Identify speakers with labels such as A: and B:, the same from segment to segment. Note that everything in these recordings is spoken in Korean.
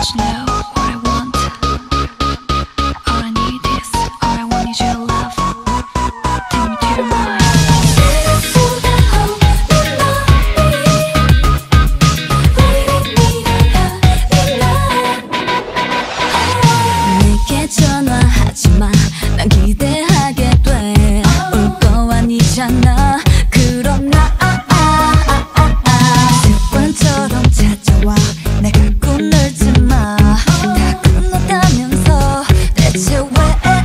A: 난 기대하게 돼. 올 거 아니잖아. 그럼 나 습관처럼 찾아와. 내가 꿈을지 마. 다 끝났다면서 대체 왜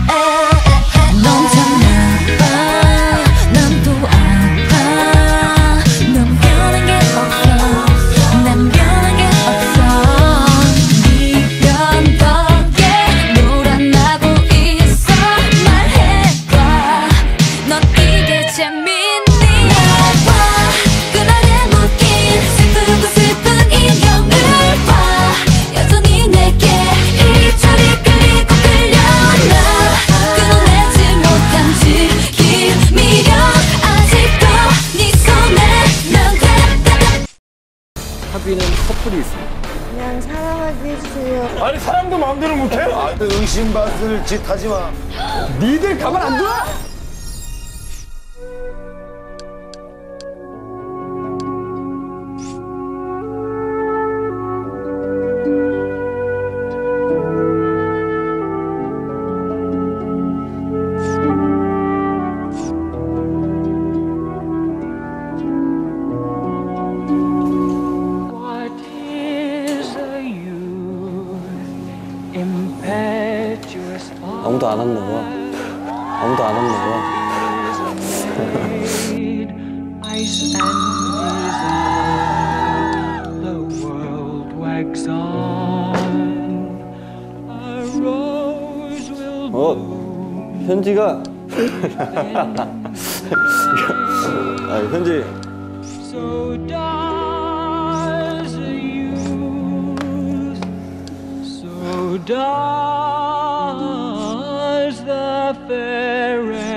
A: 넌 참나봐. 난 또 알아. 넌 변한 게 없어. 난 변한 게 없어. 네 변덕에 놀아나고 있어. 말해봐. 넌 이게 재밌니? 봐. 그날의 묶인 슬프고 슬픈 인형을 봐. 여전히 내게 이리저리 끌리고 끌려나. 끊어내지 못한 질긴 미련 아직도 네 손에 난 돼.
B: 합의는 커플이 있습니다.
C: 그냥 사랑하게 해주세요.
D: 아니 사람도 마음대로 못해?
E: 아, 의심받을 짓 하지 마.
D: 니들 가만 안 둬?
F: What is a youth impetuous?
B: 아무도 안 왔나 봐. 아무도 안 왔나 봐.
F: Ice and desire, the world wags on. A rose will bloom.
B: 현지가 아, 현지
F: So does a youth. So does the fair.